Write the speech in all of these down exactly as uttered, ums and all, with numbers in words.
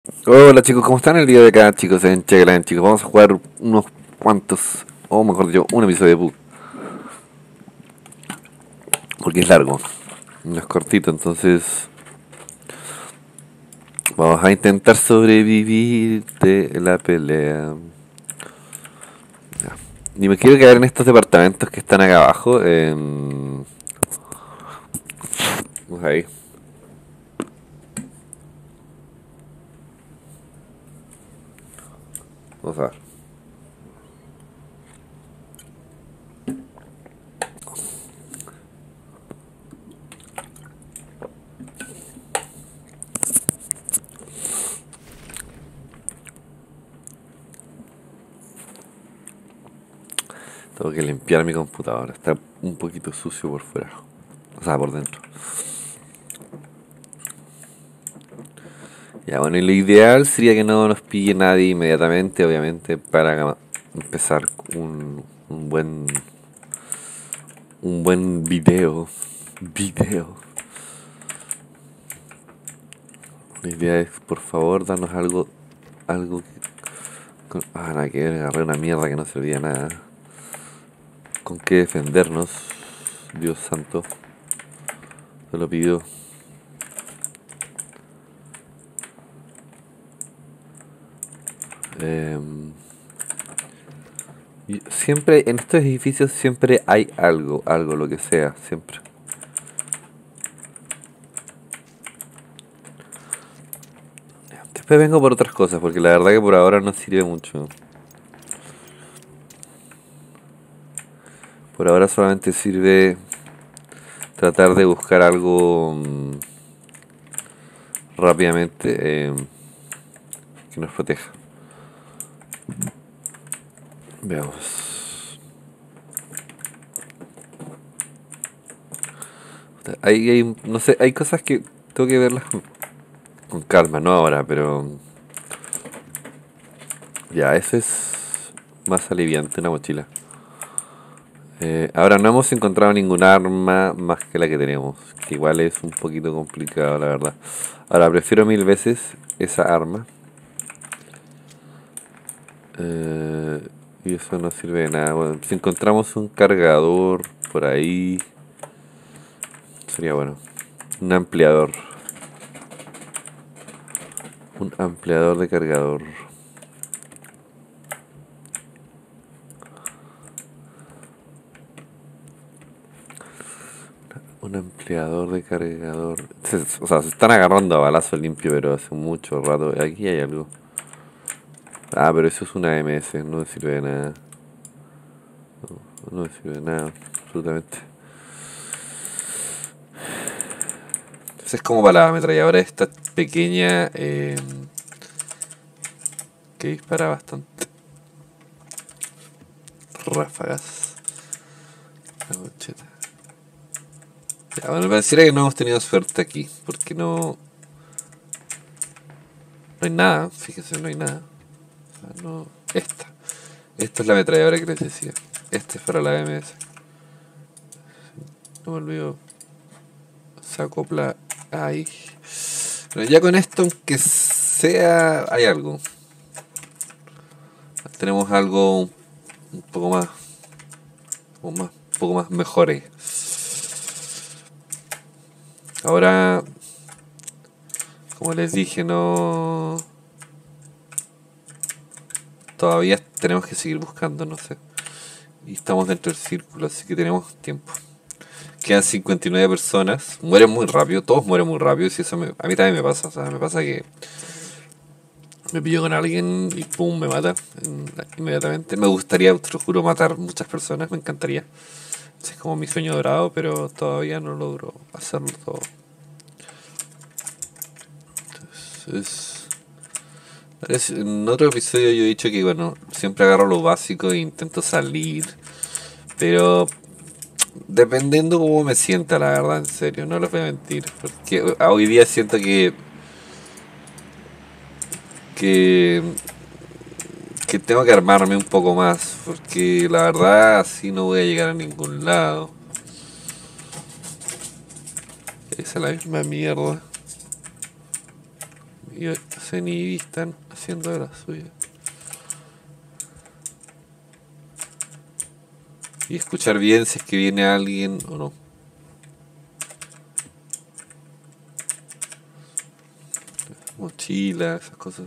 Hola chicos, ¿cómo están el día de acá chicos en Checkland chicos? Vamos a jugar unos cuantos, o mejor dicho, un episodio de Pug, porque es largo, no es cortito, entonces vamos a intentar sobrevivir de la pelea. Y me quiero quedar en estos departamentos que están acá abajo. En... Vamos ahí. Vamos a ver. Tengo que limpiar mi computadora, está un poquito sucio por fuera, o sea, por dentro. Ya, bueno, y lo ideal sería que no nos pille nadie inmediatamente, obviamente, para empezar un, un buen un buen video. Video. La idea es, por favor, darnos algo, algo que, con, ah, nada que ver, agarré una mierda que no servía nada. Con qué defendernos, Dios santo. Te lo pido. Eh, siempre, en estos edificios siempre hay algo, algo, lo que sea, siempre. Después vengo por otras cosas, porque la verdad que por ahora no sirve mucho. Por ahora solamente sirve tratar de buscar algo mmm, rápidamente eh, que nos proteja. Veamos. Hay, hay, no sé, hay cosas que tengo que verlas con, con calma, no ahora, pero ya, eso es más aliviante, una mochila. Eh, ahora no hemos encontrado ningún arma más que la que tenemos, que igual es un poquito complicado, la verdad. Ahora prefiero mil veces esa arma. Eh, y eso no sirve de nada. Bueno, si encontramos un cargador por ahí, sería bueno. Un ampliador. Un ampliador de cargador. Un ampliador de cargador. Se- o sea, se están agarrando a balazo limpio, pero hace mucho rato. Aquí hay algo. Ah, pero eso es una M S, no sirve de nada. No, no sirve de nada, absolutamente. Entonces es como para la ametralladora esta pequeña eh, que dispara bastante ráfagas. La concheta. Ya, bueno, pareciera que no hemos tenido suerte aquí, porque no... No hay nada, fíjense, no hay nada. O sea, no... Esta. Esta es la ametralladora que les decía. Este es para la M S. No me olvido. Se acopla ahí. Pero ya con esto, aunque sea... Hay algo. Tenemos algo un poco más... Un poco más, un poco más mejores. Ahora... Como les dije, no... Todavía tenemos que seguir buscando, no sé. Y estamos dentro del círculo, así que tenemos tiempo. Quedan cincuenta y nueve personas. Mueren muy rápido, todos mueren muy rápido. Y eso me, a mí también me pasa. O sea, me pasa que me pillo con alguien y pum, me mata inmediatamente. Me gustaría, te lo juro, matar muchas personas, me encantaría. Es como mi sueño dorado, pero todavía no logro hacerlo todo. Entonces, en otro episodio yo he dicho que, bueno, siempre agarro lo básico e intento salir. Pero dependiendo cómo me sienta, la verdad, en serio, no les voy a mentir. Porque hoy día siento que que que tengo que armarme un poco más, porque la verdad así no voy a llegar a ningún lado. Esa es la misma mierda. Y, o C N I están haciendo de la suya. Y escuchar bien si es que viene alguien o no. Mochila, esas cosas.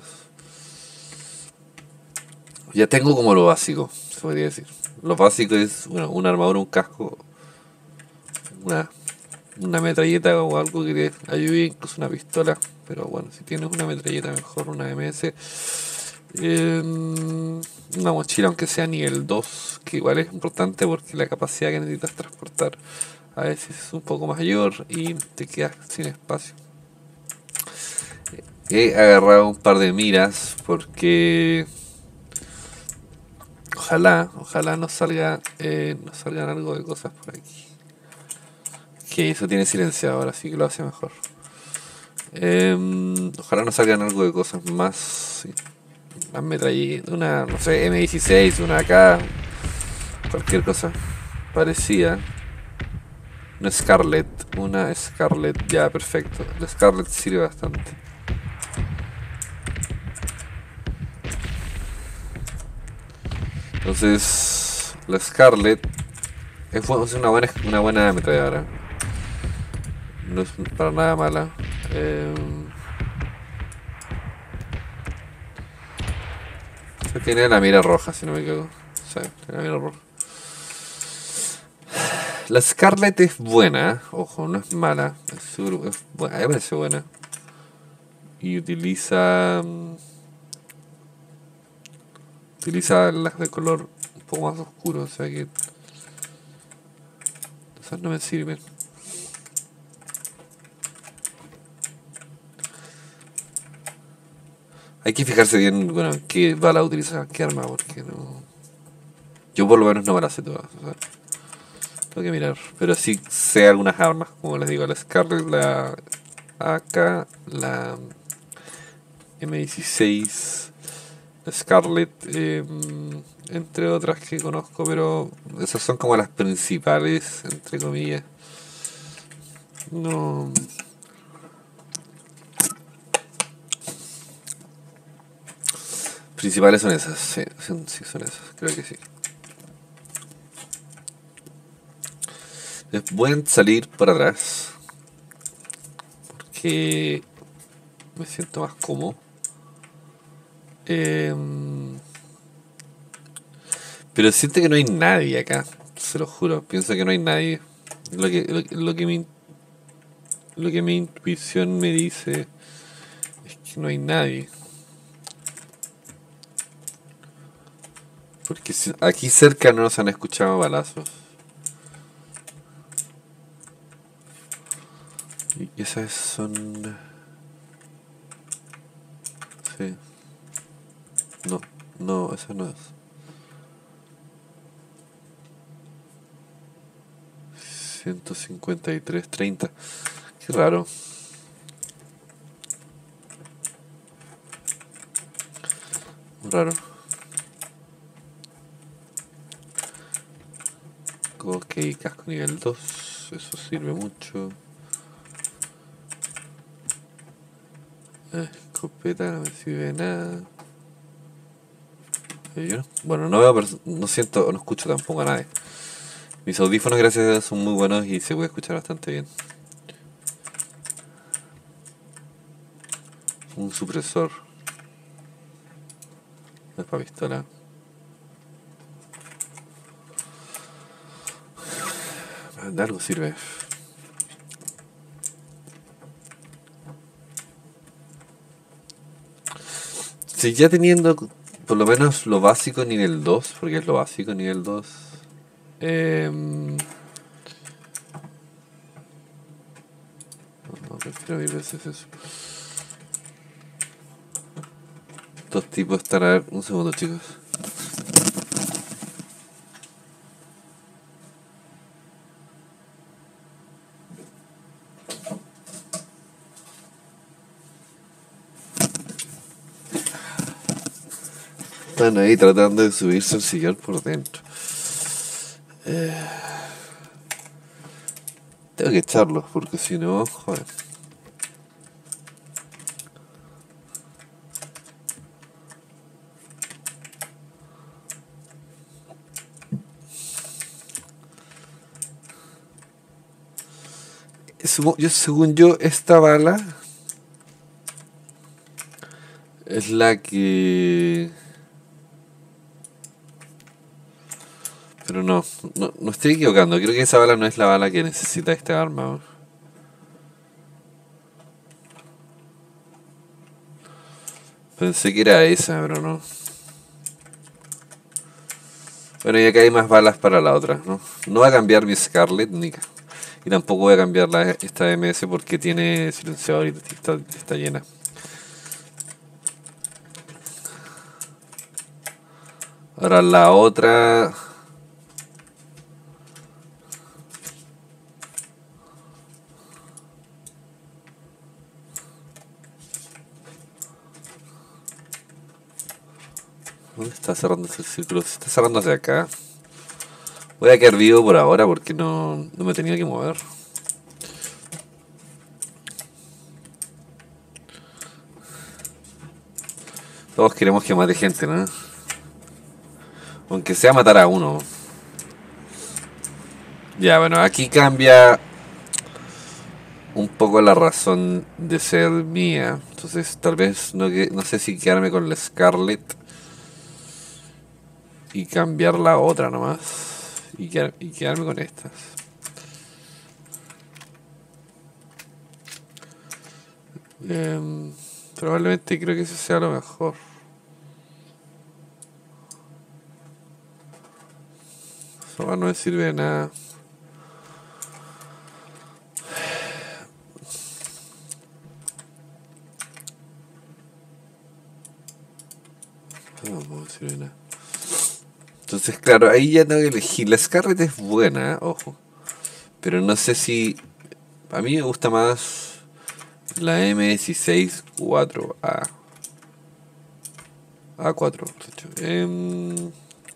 Ya tengo como lo básico, se podría decir. Lo básico es bueno, una armadura, un casco, una, una metralleta o algo que te ayude, incluso una pistola. Pero bueno, si tienes una metralleta mejor, una M S. Eh, una mochila, aunque sea nivel dos, que igual es importante porque la capacidad que necesitas transportar a veces es un poco mayor y te quedas sin espacio. He agarrado un par de miras porque ojalá, ojalá nos salga, eh, nos salgan algo de cosas por aquí. Que eso tiene silenciador, así que lo hace mejor. Eh, ojalá nos salgan algo de cosas más, sí, más metralleta, una, no sé, M dieciséis, una A K, cualquier cosa parecida. Una Scarlet, una Scarlet, ya perfecto. La Scarlet sirve bastante. Entonces, la Scarlet es, bu- es una buena una buena ametralladora. No es para nada mala. Eh, tiene la mira roja, si no me equivoco. Sí, tiene la mira roja. La Scarlet es buena, ojo, no es mala. Es, seguro- es buena, me parece buena. Y utiliza. mm, Utiliza las de color un poco más oscuro, o sea que. Esas no me sirven. Hay que fijarse bien, bueno, qué bala utilizar, qué arma, porque no. Yo por lo menos no me las sé todas, o sea, tengo que mirar. Pero sí sé algunas armas, como les digo, la Scarlet, la A K, la M dieciséis, la Scarlet, eh, entre otras que conozco, pero esas son como las principales, entre comillas. No. Principales son esas, sí, son, sí son esas, creo que sí. Pueden salir por atrás, porque me siento más cómodo. Eh, pero siento que no hay nadie acá, se lo juro, pienso que no hay nadie. Lo que, lo, lo que mi, lo que mi intuición me dice es que no hay nadie. Porque si- aquí cerca no nos han escuchado balazos. Y esas son... Sí. No, no, esa no es. ciento cincuenta y tres, treinta. Qué raro. Raro. Ok, casco nivel dos. Eso sirve mucho. Escopeta no me sirve de nada. Eh, yo no- Bueno, no veo, pers- no siento, no escucho tampoco a nadie. Mis audífonos, gracias a Dios, son muy buenos y se puede escuchar bastante bien. Un supresor. No es para pistola. De algo sirve. Si ya teniendo por lo menos lo básico nivel dos, porque es lo básico nivel dos. Eh, no, prefiero mil veces eso. Estos tipos están a ver, un segundo chicos. Están ahí tratando de subirse al sillón por dentro. Eh, tengo que echarlos porque si no, joder. Supo- yo, según yo, esta bala es la que... Pero no, no, no estoy equivocando. Creo que esa bala no es la bala que necesita esta arma. weón. Pensé que era esa, pero no. Bueno, y acá hay más balas para la otra, ¿no? No va a cambiar mi Scarlet, ni ca- y tampoco voy a cambiar la, esta M S porque tiene silenciador y está, está llena. Ahora la otra... ¿Dónde está cerrándose el círculo? Se está cerrando hacia acá. Voy a quedar vivo por ahora porque no, no me tenía que mover. Todos queremos que mate gente, ¿no? Aunque sea matar a uno. Ya, bueno, aquí cambia un poco la razón de ser mía. Entonces, tal vez no, que, no sé si quedarme con la Scarlet y cambiar la otra nomás. Y, quedar- y quedarme con estas. Em, probablemente creo que eso sea lo mejor. Eso no me sirve de nada. No me sirve de nada. Entonces, claro, ahí ya tengo que elegir. La Scarlet es buena, ojo. Pero no sé si... A mí me gusta más la M dieciséis cuatro A. A cuatro, de hecho. Em,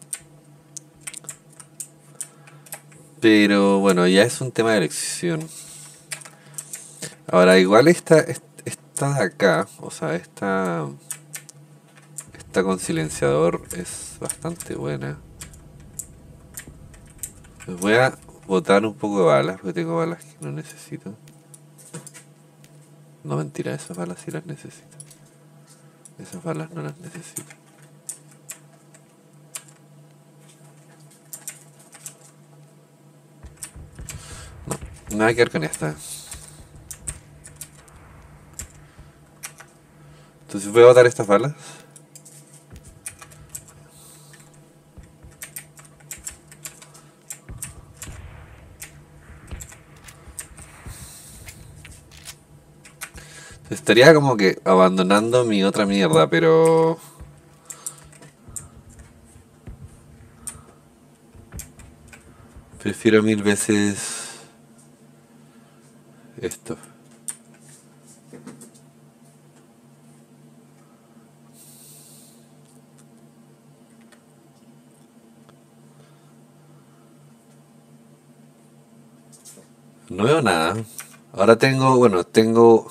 pero bueno, ya es un tema de elección. Ahora, igual esta, est- esta de acá, o sea, esta, esta con silenciador es bastante buena. Pues voy a botar un poco de balas, porque tengo balas que no necesito. No, mentira, esas balas sí las necesito. Esas balas no las necesito. No, nada que ver con esta. Entonces voy a botar estas balas. Estaría como que abandonando mi otra mierda, pero... Prefiero mil veces esto. No veo nada. Ahora tengo, bueno, tengo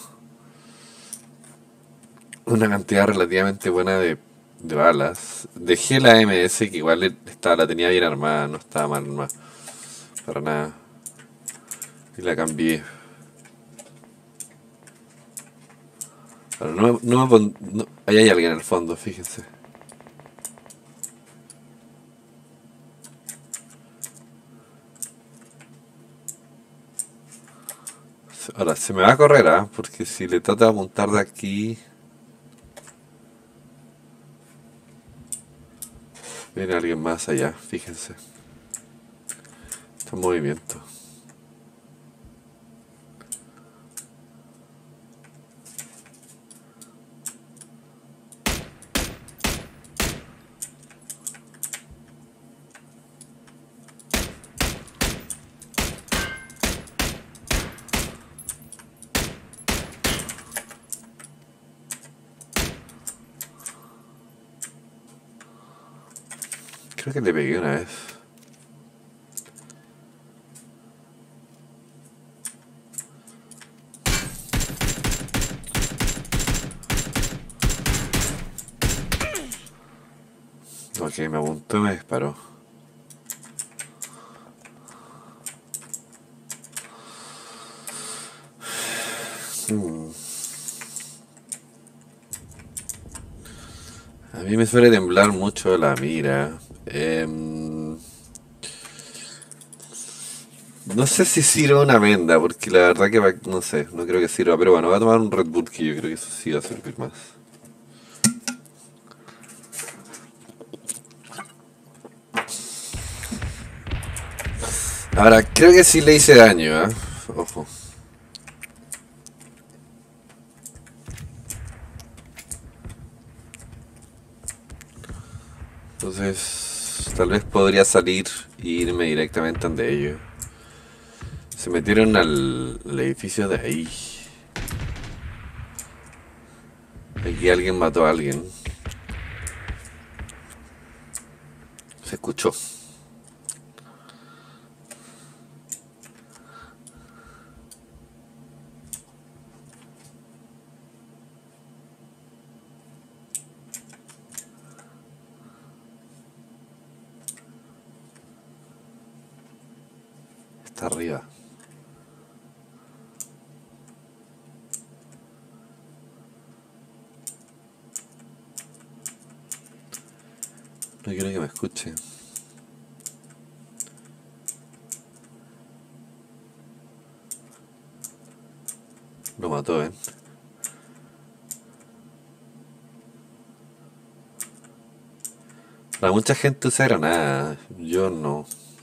una cantidad relativamente buena de, de balas. Dejé la M S, que igual estaba, la tenía bien armada, no estaba mal armada. Para nada. Y la cambié. Pero no, me- no me pon- no- ahí hay alguien en el fondo, fíjense. Ahora, se me va a correr, ¿ah? Porque si le trato de apuntar de aquí, viene alguien más allá, fíjense. Está en movimiento. Creo que le pegué una vez. Ok, me apuntó y me disparó. Hmm. A mí me suele temblar mucho la mira. Em, no sé si sirva una venda, porque la verdad que va- no sé, no creo que sirva. Pero bueno, voy a tomar un Red Bull que yo creo que eso sí va a servir más. Ahora, creo que sí le hice daño, ¿eh? Ojo. Entonces, tal vez podría salir e irme directamente ante ellos. Se metieron al, al edificio de ahí. Aquí alguien mató a alguien. Se escuchó. Está arriba. No quiero que me escuche. Lo mató, ¿eh? Para mucha gente usa granada. Yo no.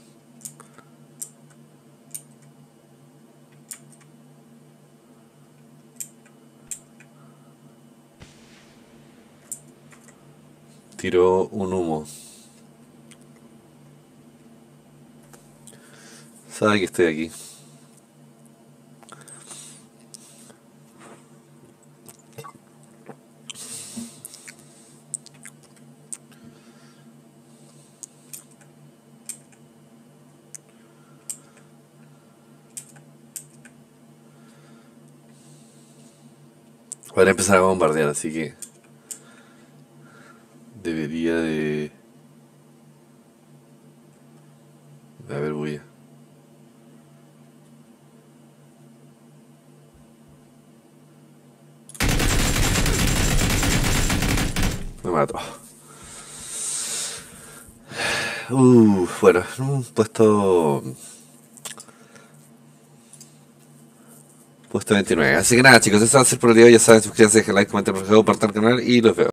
Tiró un humo. Sabe que estoy aquí. Voy a empezar a bombardear, así que debería de... A ver, bulla. Me mato. Uh, bueno, un puesto... Puesto veintinueve. Así que nada, chicos, eso va a ser por el día de hoy. Ya saben, suscríbanse, dejen like, comenten, por favor, compartan el canal y los veo.